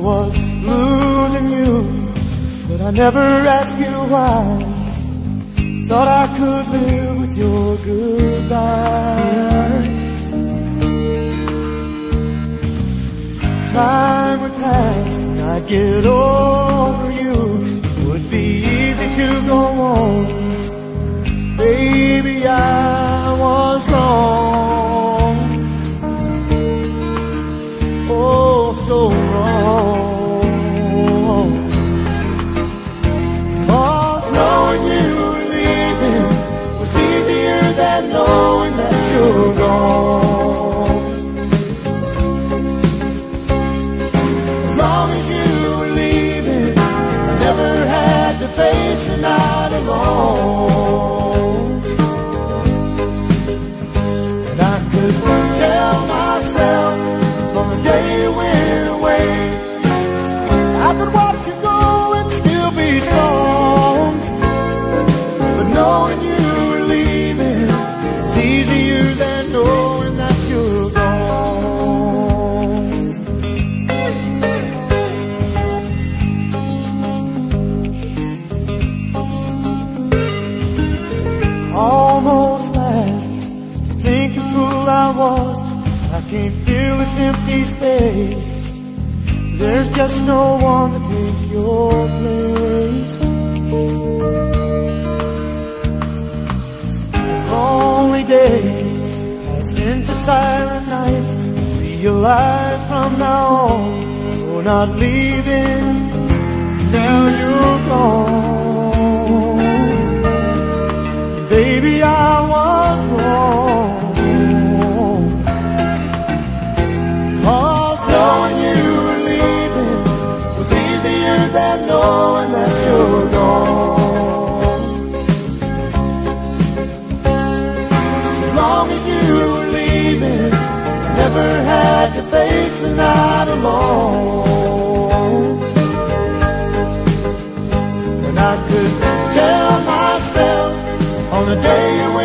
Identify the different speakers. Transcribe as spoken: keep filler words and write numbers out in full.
Speaker 1: was losing you, but I never asked you why. Thought I could live with your goodbye. Time would pass and I'd get over you. It would be easy to go on. Baby, I was wrong. Oh, so wrong. 'Cause knowing you were leaving was easier than knowing that you're gone. As long as you were leaving, I never had to face the night alone. And I could tell myself on the day you went away, I could watch you go and still be strong. But knowing you were leaving is easier than knowing that you're gone. Almost laughed to think the fool I was. I can't feel this empty space. There's just no one to take your place. As lonely days pass into silent nights, I realize from now on you're not leaving. Now you're gone. And baby, I was wrong. 'Cause knowing you were leaving was easier than knowing that you're gone. As long as you were leaving, I never had to face the night alone. And I could tell myself on the day you went